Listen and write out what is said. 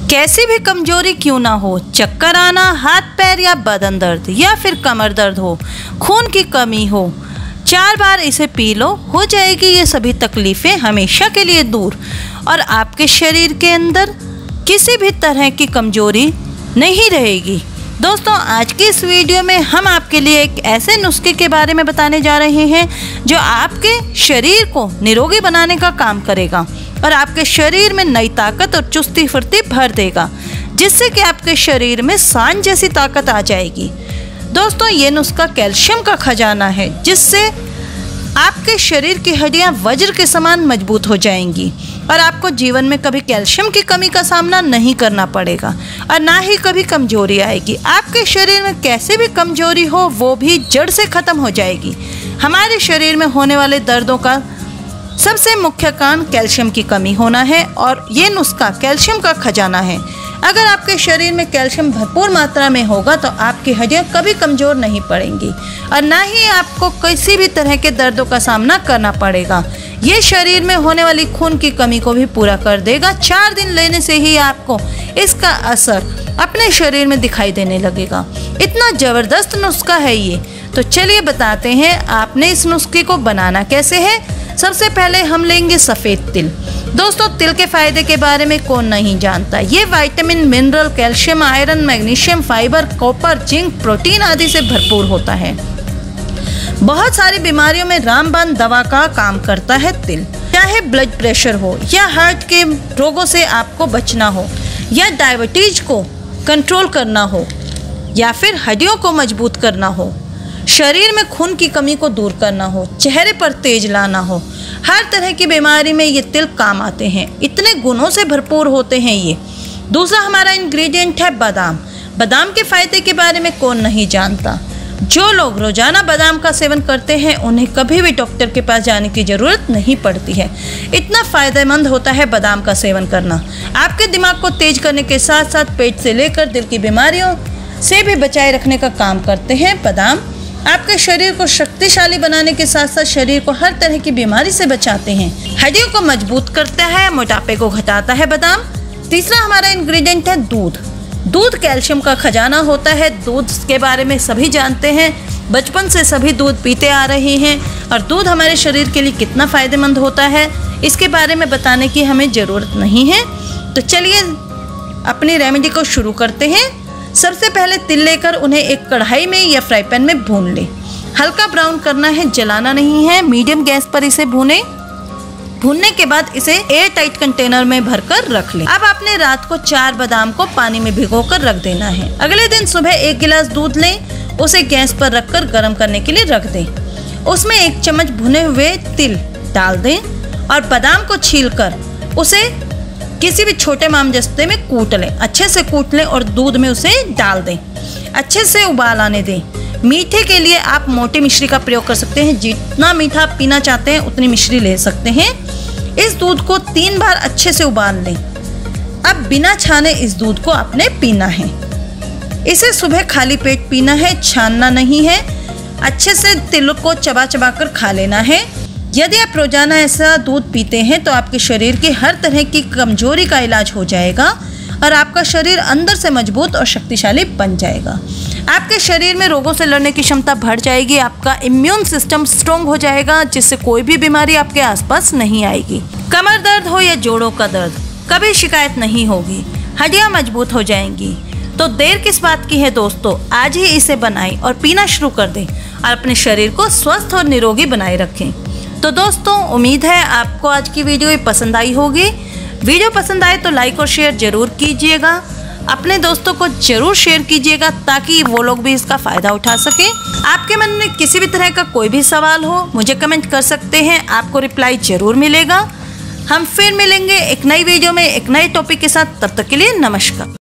कैसी भी कमजोरी क्यों ना हो, चक्कर आना, हाथ पैर या बदन दर्द या फिर कमर दर्द हो, खून की कमी हो, 4 बार इसे पी लो, हो जाएगी ये सभी तकलीफ़ें हमेशा के लिए दूर और आपके शरीर के अंदर किसी भी तरह की कमजोरी नहीं रहेगी। दोस्तों, आज की इस वीडियो में हम आपके लिए एक ऐसे नुस्खे के बारे में बताने जा रहे हैं जो आपके शरीर को निरोगी बनाने का काम करेगा और आपके शरीर में नई ताकत और चुस्ती फुर्ती भर देगा, जिससे कि आपके शरीर में सांड जैसी ताकत आ जाएगी। दोस्तों, ये नुस्खा कैल्शियम का खजाना है, जिससे आपके शरीर की हड्डियां वज्र के समान मजबूत हो जाएंगी और आपको जीवन में कभी कैल्शियम की कमी का सामना नहीं करना पड़ेगा और ना ही कभी कमजोरी आएगी। आपके शरीर में कैसे भी कमजोरी हो, वो भी जड़ से ख़त्म हो जाएगी। हमारे शरीर में होने वाले दर्दों का सबसे मुख्य कारण कैल्शियम की कमी होना है और ये नुस्खा कैल्शियम का खजाना है। अगर आपके शरीर में कैल्शियम भरपूर मात्रा में होगा तो आपकी हड्डियां कभी कमज़ोर नहीं पड़ेंगी और ना ही आपको किसी भी तरह के दर्दों का सामना करना पड़ेगा। ये शरीर में होने वाली खून की कमी को भी पूरा कर देगा। 4 दिन लेने से ही आपको इसका असर अपने शरीर में दिखाई देने लगेगा। इतना ज़बरदस्त नुस्खा है ये। तो चलिए बताते हैं आपने इस नुस्खे को बनाना कैसे है। सबसे पहले हम लेंगे सफ़ेद तिल। दोस्तों, तिल के फ़ायदे के बारे में कौन नहीं जानता। ये vitamin, mineral, calcium, iron, magnesium, fibre, copper, zinc, protein आदि से भरपूर होता है। बहुत सारी बीमारियों में रामबाण दवा का काम करता है तिल। चाहे ब्लड प्रेशर हो या हार्ट के रोगों से आपको बचना हो या डायबिटीज को कंट्रोल करना हो या फिर हड्डियों को मजबूत करना हो, शरीर में खून की कमी को दूर करना हो, चेहरे पर तेज लाना हो, हर तरह की बीमारी में ये तिल काम आते हैं। इतने गुणों से भरपूर होते हैं ये। दूसरा हमारा इंग्रेडिएंट है बादाम। बादाम के फ़ायदे के बारे में कौन नहीं जानता। जो लोग रोज़ाना बादाम का सेवन करते हैं उन्हें कभी भी डॉक्टर के पास जाने की ज़रूरत नहीं पड़ती है। इतना फ़ायदेमंद होता है बादाम का सेवन करना। आपके दिमाग को तेज करने के साथ साथ पेट से लेकर दिल की बीमारियों से भी बचाए रखने का काम करते हैं बादाम। आपके शरीर को शक्तिशाली बनाने के साथ साथ शरीर को हर तरह की बीमारी से बचाते हैं। हड्डियों को मजबूत करता है, मोटापे को घटाता है बादाम। तीसरा हमारा इंग्रेडिएंट है दूध। दूध कैल्शियम का खजाना होता है। दूध के बारे में सभी जानते हैं, बचपन से सभी दूध पीते आ रहे हैं और दूध हमारे शरीर के लिए कितना फ़ायदेमंद होता है इसके बारे में बताने की हमें ज़रूरत नहीं है। तो चलिए अपनी रेमेडी को शुरू करते हैं। सबसे पहले तिल लेकर उन्हें एक कढ़ाई में या फ्राई पैन में भून लें। हल्का ब्राउन करना है, जलाना नहीं है। मीडियम गैस पर इसे भूनें। भूनने के बाद इसे एयर टाइट कंटेनर में भरकर रख लें। अब आपने रात को 4 बादाम को पानी में भिगोकर रख देना है। अगले दिन सुबह 1 गिलास दूध लें, उसे गैस पर रखकर गर्म करने के लिए रख दें। उसमें 1 चम्मच भुने हुए तिल डाल दें और बादाम को छीलकर उसे किसी भी छोटे मामजस्ते में कूट लें। अच्छे से कूट लें और दूध में उसे डाल दें। अच्छे से उबाल आने दें। मीठे के लिए आप मोटी मिश्री का प्रयोग कर सकते हैं। जितना मीठा आप पीना चाहते हैं उतनी मिश्री ले सकते हैं। इस दूध को 3 बार अच्छे से उबाल लें। अब बिना छाने इस दूध को आपने पीना है। इसे सुबह खाली पेट पीना है, छानना नहीं है। अच्छे से तिल को चबा चबा कर खा लेना है। यदि आप रोजाना ऐसा दूध पीते हैं तो आपके शरीर की हर तरह की कमजोरी का इलाज हो जाएगा और आपका शरीर अंदर से मजबूत और शक्तिशाली बन जाएगा। आपके शरीर में रोगों से लड़ने की क्षमता बढ़ जाएगी। आपका इम्यून सिस्टम स्ट्रॉन्ग हो जाएगा, जिससे कोई भी बीमारी आपके आसपास नहीं आएगी। कमर दर्द हो या जोड़ों का दर्द, कभी शिकायत नहीं होगी। हड्डियां मजबूत हो जाएंगी। तो देर किस बात की है दोस्तों, आज ही इसे बनाएं और पीना शुरू कर दें और अपने शरीर को स्वस्थ और निरोगी बनाए रखें। तो दोस्तों, उम्मीद है आपको आज की वीडियो पसंद आई होगी। वीडियो पसंद आए तो लाइक और शेयर ज़रूर कीजिएगा। अपने दोस्तों को ज़रूर शेयर कीजिएगा ताकि वो लोग भी इसका फ़ायदा उठा सकें। आपके मन में किसी भी तरह का कोई भी सवाल हो मुझे कमेंट कर सकते हैं, आपको रिप्लाई ज़रूर मिलेगा। हम फिर मिलेंगे एक नई वीडियो में एक नए टॉपिक के साथ। तब तक के लिए नमस्कार।